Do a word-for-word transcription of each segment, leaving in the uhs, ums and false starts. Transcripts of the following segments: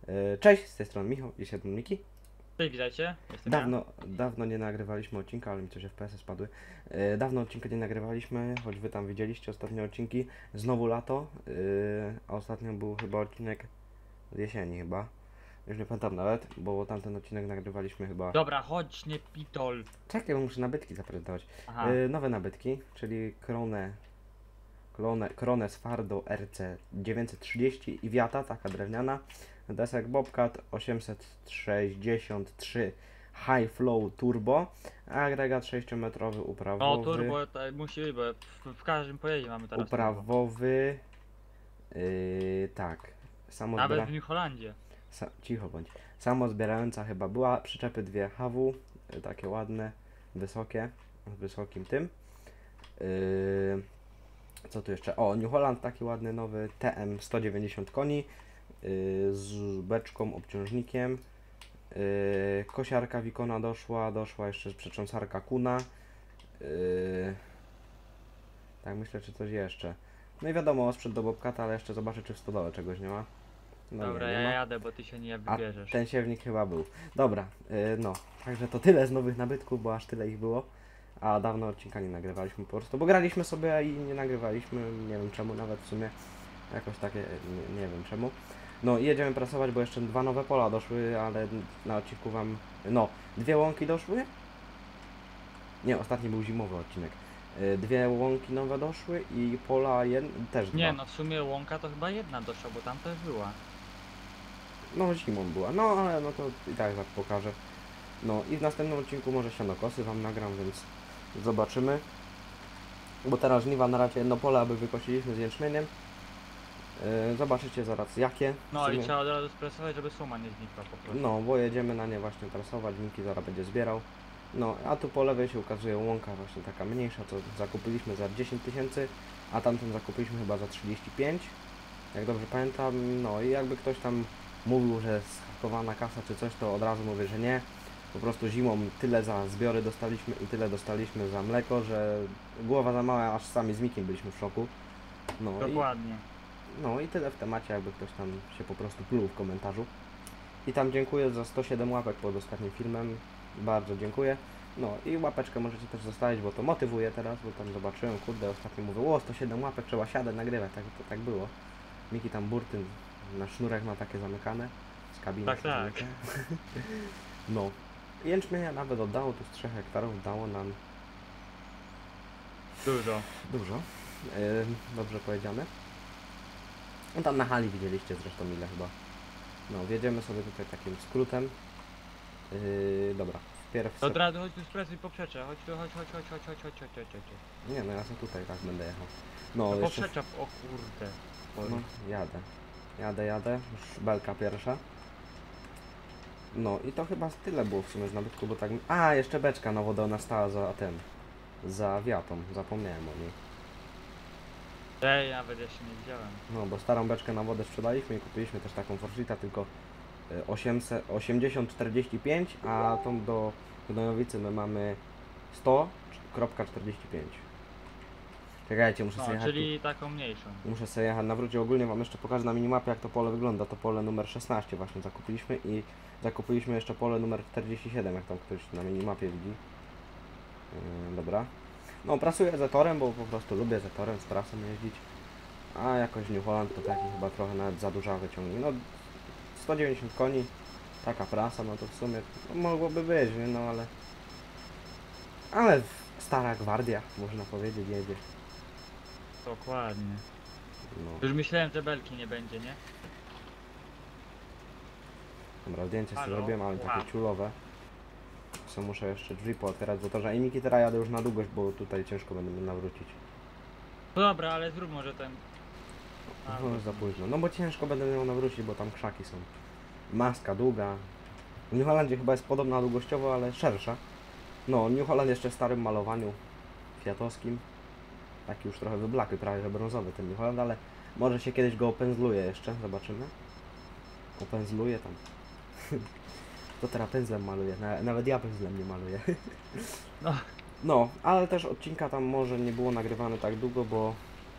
E, Cześć, z tej strony Michał i siedem Miki. Cześć, witajcie. Jestem Dawno, dawno nie nagrywaliśmy odcinka, ale mi coś F P S-y spadły. E, Dawno odcinka nie nagrywaliśmy, choć wy tam widzieliście ostatnie odcinki. Znowu lato, e, a ostatnio był chyba odcinek z jesieni chyba. Już nie pamiętam nawet, bo tamten odcinek nagrywaliśmy chyba... ja. Dobra, chodź, nie pitol. Czekaj, bo muszę nabytki zaprezentować. Aha. E, Nowe nabytki, czyli Kronę, Kronę, Kronę Sfardo R C dziewięćset trzydzieści i Wiata, taka drewniana. Desek Bobcat osiemset sześćdziesiąt trzy High Flow Turbo, agregat sześciometrowy uprawowy. No turbo to musi być, bo w, w każdym pojeździe mamy teraz turbo. Uprawowy. Yy, tak. Samo Nawet zbiera... w New Holandzie. Sa... Cicho bądź. Samo zbierająca chyba była. Przyczepy dwie H W, yy, takie ładne, wysokie, z wysokim tym. Yy, co tu jeszcze? O, New Holland taki ładny nowy T M sto dziewięćdziesiąt koni. Yy, z beczką, obciążnikiem. Yy, kosiarka Wikona doszła, doszła jeszcze przetrząsarka Kuna. Yy, tak myślę, czy coś jeszcze. No i wiadomo, sprzęt do Bobcata, ale jeszcze zobaczę, czy w stodole czegoś nie ma. No Dobra, nie, nie ja ma. jadę, bo ty się nie A wybierzesz. ten siewnik chyba był. Dobra, yy, no. Także to tyle z nowych nabytków, bo aż tyle ich było. A dawno odcinka nie nagrywaliśmy po prostu, bo graliśmy sobie i nie nagrywaliśmy. Nie wiem czemu nawet w sumie. Jakoś takie, nie, nie wiem czemu. No i jedziemy prasować, bo jeszcze dwa nowe pola doszły, ale na odcinku wam... No, dwie łąki doszły. Nie, ostatni był zimowy odcinek. Y, Dwie łąki nowe doszły i pola jed... też dwa. Nie, no w sumie łąka to chyba jedna doszła, bo tam też była. No zimą była, no ale no to i tak wam pokażę. No i w następnym odcinku może sianokosy wam nagram, więc zobaczymy. Bo teraz żniwa na razie jedno pole, aby wykosiliśmy z jęczmieniem. Yy, zobaczycie zaraz jakie. W No i sumie- trzeba od razu stresować, żeby suma nie znikła po prostu. No, bo jedziemy na nie właśnie trasować, Miki zaraz będzie zbierał. No, a tu po lewej się ukazuje łąka właśnie taka mniejsza, co zakupiliśmy za dziesięć tysięcy, a tamtą zakupiliśmy chyba za trzydzieści pięć, jak dobrze pamiętam. No i jakby ktoś tam mówił, że schakowana kasa czy coś, to od razu mówię, że nie. Po prostu zimą tyle za zbiory dostaliśmy i tyle dostaliśmy za mleko, że głowa za mała, aż sami z Mikiem byliśmy w szoku. No i Dokładnie. no i tyle w temacie, jakby ktoś tam się po prostu pluł w komentarzu. I tam dziękuję za sto siedem łapek pod ostatnim filmem. Bardzo dziękuję. No i łapeczkę możecie też zostawić, bo to motywuje teraz, bo tam zobaczyłem, kurde, ostatnio mówię, o sto siedem łapek, trzeba siadać, nagrywać, tak, to, tak było. Miki tam burty na sznurek ma takie zamykane, z kabiny. Tak, się tak. zamyka. No. Jęczmienia nawet oddało, tu z trzech hektarów dało nam Dużo. dużo. Yy, dobrze powiedziane. No tam na hali widzieliście zresztą ile chyba. No, wjedziemy sobie tutaj takim skrótem. Yy, dobra, wpierw... To se- od razu chodź tu stresuj poprzeczę. Chodź tu, chodź, chodź, chodź, chodź, chodź, chodź, chodź, chodź, chodź. Nie no, ja sobie tutaj tak będę jechał. No, No jeszcze... poprzecza, o kurde. No, jadę. Jadę, jadę. Już belka pierwsza. No i to chyba tyle było w sumie z nabytku, bo tak... A, jeszcze beczka na wodę, ona stała za ten... Za wiatą, zapomniałem o niej. Ej, nawet jeszcze nie widziałem. No, bo starą beczkę na wodę sprzedaliśmy i kupiliśmy też taką Forshita, tylko y, osiemset, osiemdziesiąt czterdzieści pięć, a tą do Gnojowicy my mamy sto czterdzieści pięć. Czekajcie, muszę No, sobie jechać. czyli taką mniejszą. Tu, muszę sobie jechać na wrócie. Ogólnie wam jeszcze pokażę na minimapie, jak to pole wygląda. To pole numer szesnaście właśnie zakupiliśmy i zakupiliśmy jeszcze pole numer czterdzieści siedem, jak tam ktoś na minimapie widzi. Yy, dobra. No, prasuję zetorem, bo po prostu lubię zetorem z prasą jeździć. A jakoś New Holland to taki chyba trochę nawet za duża wyciągnie. No, sto dziewięćdziesiąt koni, taka prasa, no to w sumie no, mogłoby być, nie? No ale... Ale stara gwardia, można powiedzieć, jedzie. Dokładnie. No. Już myślałem, że belki nie będzie, nie? Dobra, zdjęcie sobie Halo? robiłem, ale Wow. takie ciulowe. Co muszę jeszcze drzwi pootwierać, bo to, że i Miki teraz jadę już na długość, bo tutaj ciężko będę mógł nawrócić. No dobra, ale zrób może ten... A, No już za późno. No bo ciężko będę miał nawrócić, bo tam krzaki są. Maska długa. W New Holandzie chyba jest podobna długościowo, ale szersza. No, New Holland jeszcze w starym malowaniu fiatowskim. Taki już trochę wyblakły, prawie że brązowy ten New Holland, ale może się kiedyś go opędzluje jeszcze, zobaczymy. Opędzluje tam. To teraz pędzlem maluje, Na, nawet ja pędzlem nie maluję. No. No, ale też odcinka tam może nie było nagrywane tak długo, bo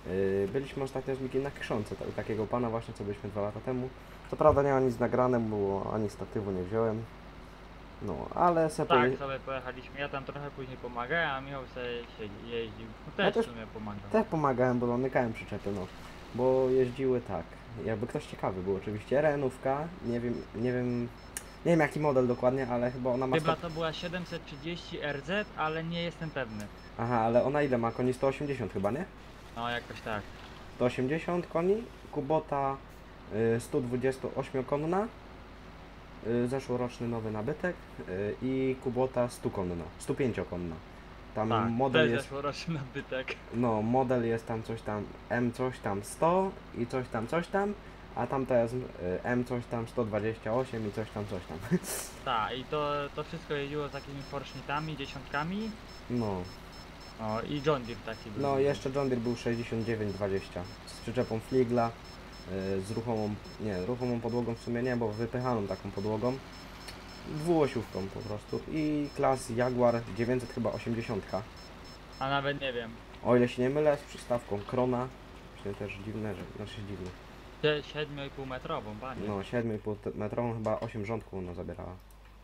Yy, byliśmy ostatnio z Mikiem na Kiszonce, ta- u takiego pana właśnie, co byliśmy dwa lata temu. Co prawda nie ma nic nagrane, bo ani statywu nie wziąłem. No, ale se Tak, poje... sobie pojechaliśmy, ja tam trochę później pomagałem, a Michał sobie siedzi, jeździł. No Ja też też- w sumie pomagał. też pomagałem, bo zamykałem przyczepy, no. Bo jeździły tak, jakby ktoś ciekawy był oczywiście, Renówka, nie wiem, nie wiem, nie wiem jaki model dokładnie, ale chyba ona ma Chyba sto... to była siedemset trzydzieści R Z, ale nie jestem pewny. Aha, ale ona ile ma koni? sto osiemdziesiąt chyba, nie? No jakoś tak. sto osiemdziesiąt koni, Kubota y, sto dwudziestoośmiokonna, y, zeszłoroczny nowy nabytek y, i Kubota sto konna, sto pięciokonna. Tam Tak, model też jest, zeszłoroczny nabytek. no model jest tam coś tam M coś tam sto i coś tam coś tam, a tamta jest y, M coś tam sto dwadzieścia osiem i coś tam coś tam. Tak, i to, to wszystko jeździło z takimi forsznikami, dziesiątkami. No, O, i John Deere taki był. no jeszcze John Deere był sześćdziesiąt dziewięć dwadzieścia z przyczepą Fligla, y, z ruchomą, nie, ruchomą podłogą w sumie nie, bo wypychaną taką podłogą. Dwuosiówką po prostu i klas Jaguar dziewięćset chyba osiemdziesiąt. A nawet nie wiem. O ile się nie mylę, z przystawką Krona. Właśnie też dziwne, że znaczy dziwne. siedem i pół metrową, panie. No siedem i pół metrową chyba osiem rządków ona zabierała.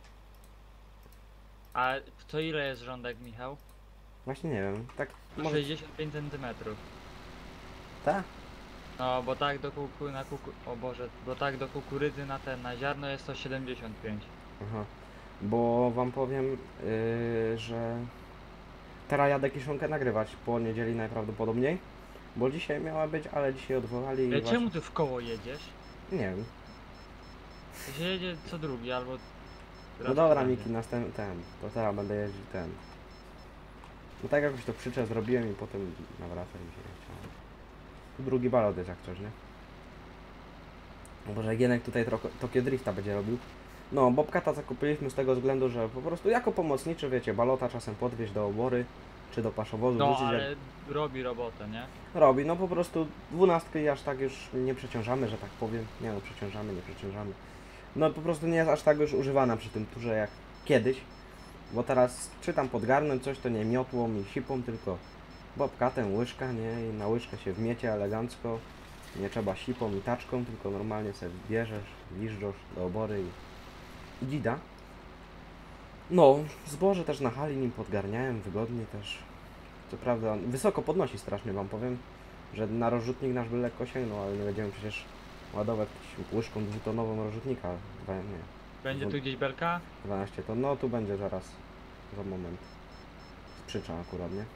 A to ile jest rządek, Michał? Właśnie nie wiem, tak może sześćdziesiąt pięć centymetrów. ta? No, bo tak do kuku, na kuku, o Boże, bo tak do kukurydzy na ten, na ziarno jest to siedemdziesiąt pięć. Aha. Bo wam powiem, yy, że teraz jadę kiszonkę nagrywać po niedzieli najprawdopodobniej. Bo dzisiaj miała być, ale dzisiaj odwołali i Ale właśnie... czemu ty w koło jedziesz? Nie wiem. To się jedzie co drugi, albo... No raz dobra, w Miki, tygodniu. następny ten. To teraz będę jeździł ten. No tak jakoś to przyczę zrobiłem i potem nawracam i się nie chciałem. Drugi balot jest jak coś, nie? No Boże, Gienek tutaj trochę Tokio Drifta będzie robił. No, Bobcata zakupiliśmy z tego względu, że po prostu jako pomocniczy, wiecie, balota czasem podwieźć do obory, czy do paszowozu, No, wrzucić, ale robi robotę, nie? jak robi. No po prostu dwunastki aż tak już nie przeciążamy, że tak powiem. Nie no, przeciążamy, nie przeciążamy. No po prostu nie jest aż tak już używana przy tym turze jak kiedyś. Bo teraz czy tam podgarnąć coś, to nie miotłą i sipą, tylko Bobcatem łyżka, nie? I na łyżkę się wmiecie elegancko. Nie trzeba sipą i taczką, tylko normalnie sobie bierzesz, liżdżosz do obory i, i dzida. No, zboże też na hali nim podgarniałem, wygodnie też. Co prawda, wysoko podnosi strasznie wam powiem, że na rozrzutnik nasz by lekko sięgnął, ale nie będziemy przecież ładować łyżką dwutonową rozrzutnika. Dwa, nie, Będzie Bo- tu gdzieś belka? dwanaście ton, no tu będzie zaraz, za moment. Sprzycza akurat, nie?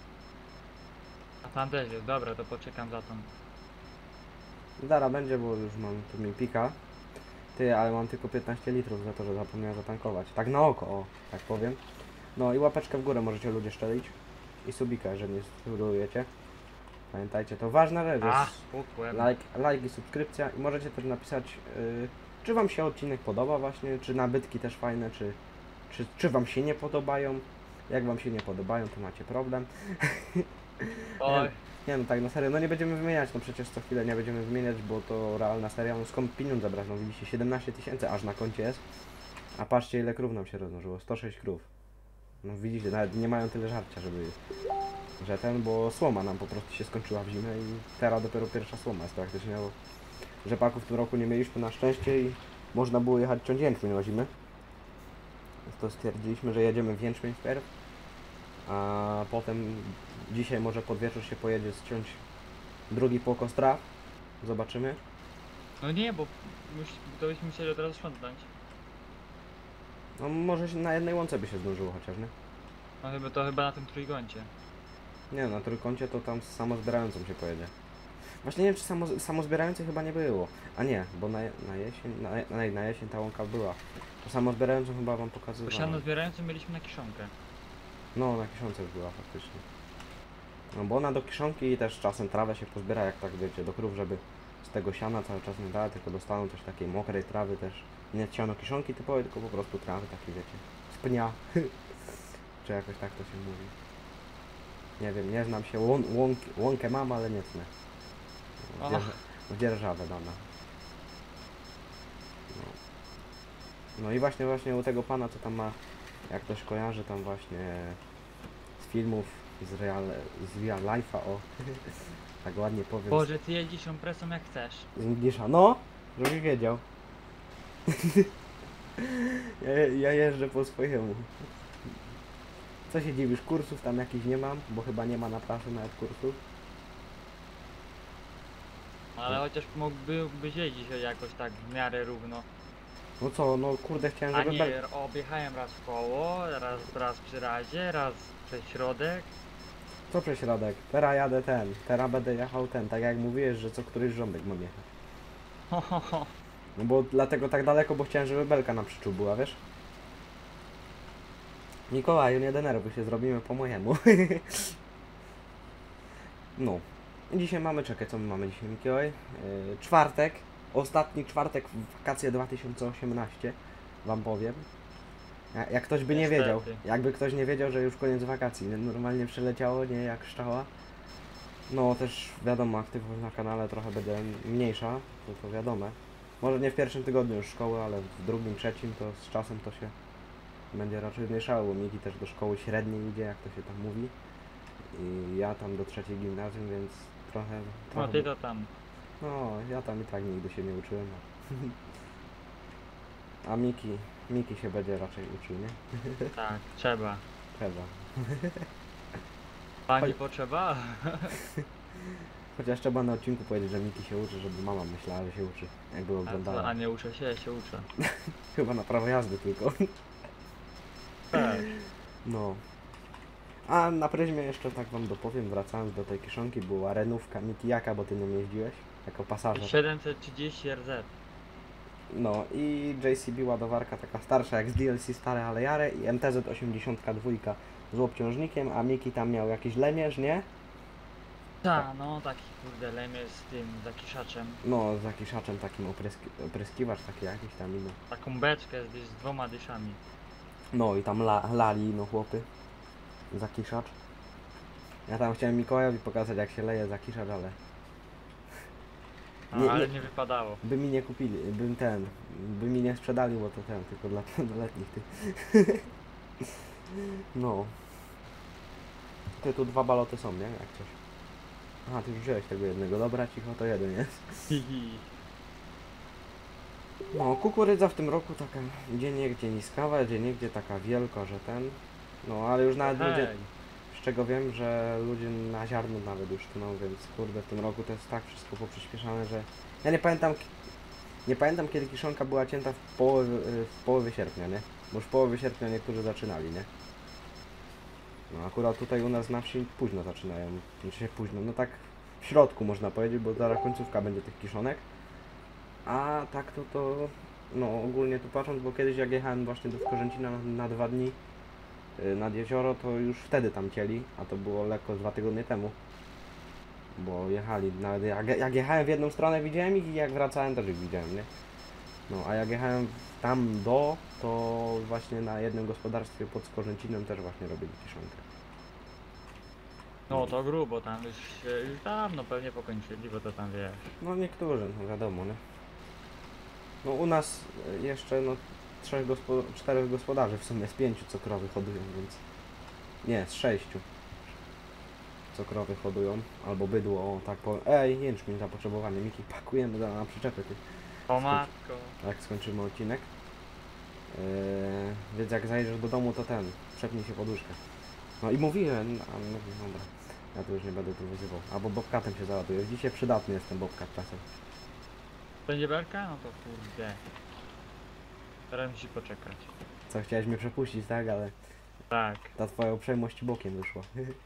A tam też jest, dobra, to poczekam za tą. Dara będzie, bo już mam tu mi pika. Ty, ale mam tylko piętnaście litrów za to, że zapomniałem zatankować. Tak na oko, o, tak powiem. No i łapeczkę w górę możecie ludzie szczelić. I subika, jeżeli nie subskrybujecie. Pamiętajcie, to ważna rzecz A, jest. pukłem. Like, like i subskrypcja. I możecie też napisać, yy, czy wam się odcinek podoba właśnie, czy nabytki też fajne, czy, czy, czy wam się nie podobają. Jak wam się nie podobają, to macie problem. Oj, Nie no, tak na serio, no nie będziemy wymieniać, no przecież co chwilę nie będziemy wymieniać, bo to realna seria, no skąd pieniądze brać, no widzicie, siedemnaście tysięcy aż na koncie jest, a patrzcie ile krów nam się rozmnożyło, sto sześć krów. No widzicie, nawet nie mają tyle żarcia, żeby, że ten, bo słoma nam po prostu się skończyła w zimę i teraz dopiero pierwsza słoma jest praktycznie, bo rzepaków w tym roku nie mieliśmy na szczęście i można było jechać ciąć jęczmień o zimę. Więc to stwierdziliśmy, że jedziemy w jęczmień wpierw, a potem dzisiaj może pod wieczór się pojedzie zciąć drugi pokos traw. Zobaczymy. no nie, bo musi, to byśmy musieli od razu sprzątnąć. No może się na jednej łące by się zdążyło chociaż, nie? No chyba to chyba na tym trójkącie. Nie, na trójkącie to tam z samozbierającą się pojedzie. Właśnie nie wiem, czy samo, samozbierającej chyba nie było. A nie, bo na, na jesień, na, na, na jesień ta łąka była. To samozbierającą chyba wam Bo pokazywałem. siano zbierające mieliśmy na kiszonkę. No, na kiszonce już była faktycznie. No bo ona do kiszonki i też czasem trawę się pozbiera, jak tak wiecie, do krów, żeby z tego siana cały czas nie dała, tylko dostaną też takiej mokrej trawy też. Nie siano kiszonki typowej, tylko po prostu trawy takie wiecie. Z pnia. Czy jakoś tak to się mówi. Nie wiem, nie znam się, łą, łąk, łąkę mam, ale nie tnę. Och. Dzierż, w dzierżawę dana. No. no i właśnie właśnie u tego pana, co tam ma, jak ktoś kojarzy tam właśnie z filmów, z real, z real life'a, o, Tak ładnie powiem. Boże, ty jedziesz ją presą jak chcesz. Z Inglisza. No, żebyś wiedział. ja, ja jeżdżę po swojemu. Co się dziwisz, kursów tam jakichś nie mam, bo chyba nie ma na pracy nawet kursów. Ale chociaż mógłbyś jeździć jakoś tak w miarę równo. No co, no kurde, chciałem, A żeby... nie, bel- objechałem raz w koło, raz, raz przy razie, raz przez środek. Co przez środek? Teraz jadę ten, teraz będę jechał ten, tak jak mówiłeś, że co któryś rządek mam jechać. Ho, ho, ho. No bo dlatego tak daleko, bo chciałem, żeby belka na przyczół była, wiesz? Mikołaju, nie denerwuj się, zrobimy po mojemu. No. Dzisiaj mamy, czekaj, co my mamy dzisiaj, Mikołaj? Yy, czwartek, ostatni czwartek w wakacje dwa tysiące osiemnaście, wam powiem. Ja- Jak ktoś by nie Niestety. wiedział, jakby ktoś nie wiedział, że już koniec wakacji, nie? Normalnie przeleciało, nie jak szczała. No też wiadomo, aktywność na kanale trochę będzie mniejsza, to, to wiadome. Może nie w pierwszym tygodniu już szkoły, ale w drugim, trzecim to z czasem to się będzie raczej zmniejszało, bo Miki też do szkoły średniej idzie, jak to się tam mówi. I ja tam do trzeciej gimnazjum, więc trochę... No trochę ty to tam. no, ja tam i tak nigdy się nie uczyłem. A Miki, Miki się będzie raczej uczył, nie? Tak, trzeba. Trzeba. Pani Chodź. potrzeba? Chociaż trzeba na odcinku powiedzieć, że Miki się uczy, żeby mama myślała, że się uczy. Jakby A, co, oglądała. a nie uczę się, ja się uczę. Chyba na prawo jazdy tylko. Tak. No. A na Pryzmie jeszcze tak wam dopowiem, wracając do tej kiszonki, była renówka Mitijaka, bo ty nią jeździłeś jako pasażer. siedemset trzydzieści R Z. No i J C B ładowarka taka starsza jak z D L C stare ale jare i M T Z osiemdziesiąt dwa z obciążnikiem, a Miki tam miał jakiś lemierz, nie? Tak, no taki kurde lemie z tym zakiszaczem. No z zakiszaczem takim opryski opryskiwacz taki jakiś tam inny. Taką beczkę z, z dwoma dyszami. No i tam la, lali no chłopy. Zakiszacz. Ja tam chciałem Mikołajowi pokazać jak się leje zakiszacz, ale No, Nie, ale nie. nie wypadało. by mi nie kupili, bym ten, by mi nie sprzedali, bo to ten, tylko dla pełnoletnich ty. No. Ty tu dwa baloty są, nie? Jak coś. Aha, ty już wziąłeś tego jednego, dobra, cicho, to jeden jest. Hihi. No, kukurydza w tym roku taka gdzie niegdzie niskawa, gdzie niegdzie taka wielka, że ten. No, ale już nawet ludzie, Hej. z czego wiem, że ludzie na ziarno nawet już tną, więc kurde, w tym roku to jest tak wszystko poprzyspieszane, że... Ja nie pamiętam, nie pamiętam kiedy kiszonka była cięta w połowie, w połowie sierpnia, nie? Bo już w połowie sierpnia niektórzy zaczynali, nie? No akurat tutaj u nas na wsi późno zaczynają, znaczy się późno, no tak w środku można powiedzieć, bo zaraz końcówka będzie tych kiszonek. A tak to to, no ogólnie tu patrząc, bo kiedyś jak jechałem właśnie do Skorzęcina na, na dwa dni y, nad jezioro, to już wtedy tam cieli, a to było lekko dwa tygodnie temu. Bo jechali, nawet jak, jak jechałem w jedną stronę widziałem ich i jak wracałem też ich widziałem, nie? No a jak jechałem tam do, to właśnie na jednym gospodarstwie pod Skorzęcinem też właśnie robili kiszonkę. No to grubo, tam już, się- już dawno pewnie pokończyli, bo to tam wiesz. No niektórzy, no wiadomo, nie? No u nas y, jeszcze no trzech gospod czterech gospodarzy w sumie z pięciu co krowy hodują, więc... Nie, z sześciu. Co krowy hodują, albo bydło, o tak powiem. Ej, jęczmień zapotrzebowanie, Miki, pakujemy za na przyczepy, ty. O matko. Jak skończymy odcinek. Yy, więc jak zajdziesz do domu, to ten, przepnij się poduszkę. No i mówiłem, a no dobra, ja tu już nie będę tu wyzywał. Albo bobkatem się załaduje. Dzisiaj przydatny jest ten bobkat czasem. Będzie belka? No to kurde. Teraz musi poczekać. Co, chciałeś mnie przepuścić, tak? Ale Tak. ta twoja uprzejmość bokiem wyszła.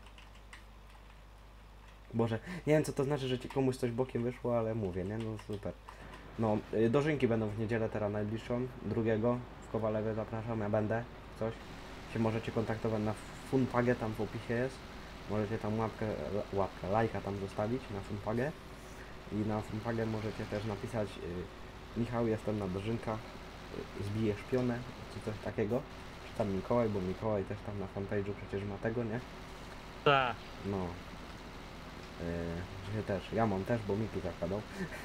Boże, nie wiem co to znaczy, że ci komuś coś bokiem wyszło, ale mówię, nie? No super. No, y, dożynki będą w niedzielę teraz najbliższą, drugiego w Kowalewie zapraszam, ja będę, coś. Się możecie kontaktować na Funpagę, tam w opisie jest. Możecie tam łapkę, la- łapkę, lajka tam zostawić na Funpagę. I na Funpagę możecie też napisać y, Michał, jestem na dożynkach, y, zbiję szpionę, czy coś takiego. Czy tam Mikołaj, bo Mikołaj też tam na fanpage'u przecież ma tego, nie? Tak. No. Yy, też, ja mam też, bo Miki zakładał.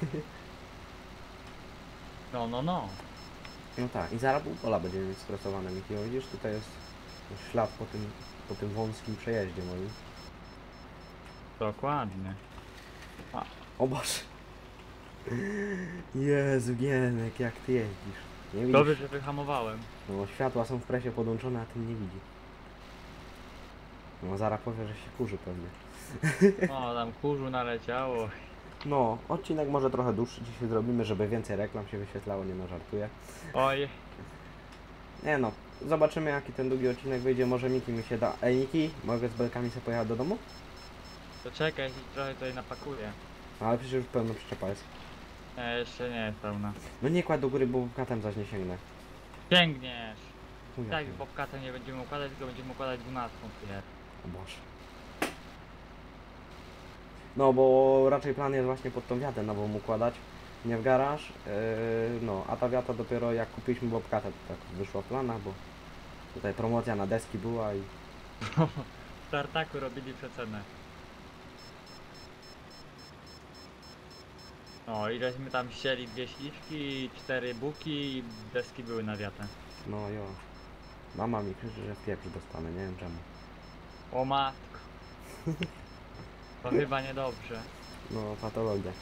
No, no, no. No tak, i zaraz pół pola będzie mieć skresowane, Miki. O, widzisz, tutaj jest ślad po tym, po tym wąskim przejeździe moim. Dokładnie. A. O Boże. Jezu, Gienek, jak ty jeździsz. Nie widzisz? Dobrze, że wyhamowałem. No, światła są w presie podłączone, a ty nie widzi. No, zaraz powie, że się kurzy pewnie. O, tam kurzu naleciało. No, odcinek może trochę dłuższy dzisiaj zrobimy, żeby więcej reklam się wyświetlało, nie no, żartuję. Oj, Nie no, zobaczymy jaki ten długi odcinek wyjdzie, może Miki mi się da. Ej Miki, mogę z belkami sobie pojechać do domu? to czekaj, trochę tutaj napakuję. No, ale przecież już pełno przyczepa jest. Nie, jeszcze nie jest pełna. No nie kładź do góry, bo katem zaś nie sięgnę. Sięgniesz! Chuja Tak, ty. bobkatem nie będziemy układać, tylko będziemy układać dwunastką pier. O Boże. No bo raczej plan jest właśnie pod tą wiatę nową układać, nie w garaż. Yy, no, a ta wiata dopiero jak kupiliśmy bobkatę, to tak wyszła w planach, bo tutaj promocja na deski była i W tartaku robili przecenę. No, ileśmy tam ścieli dwie śliczki, cztery buki i deski były na wiatę. no jo. Mama mi krzyczy, że w pieprz dostanę, nie wiem czemu. O matko. To chyba niedobrze. No, patologia.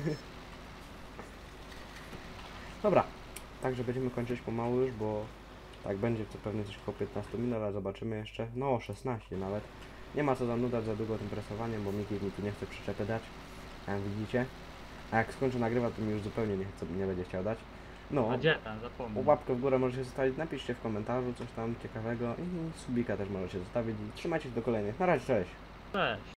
Dobra, także będziemy kończyć pomału już, bo tak będzie to pewnie coś około piętnaście minut, ale zobaczymy jeszcze. No, szesnaście nawet. Nie ma co zanudać za długo tym presowaniem, bo Miki mi tu nie chce przyczepy dać, jak widzicie. A jak skończę nagrywać, to mi już zupełnie nie, chce, nie będzie chciał dać. No, A gdzie tam? Zapomnij. łapkę w górę możecie zostawić, napiszcie w komentarzu coś tam ciekawego i subika też możecie zostawić. I trzymajcie się do kolejnych. Na razie, cześć! Cześć.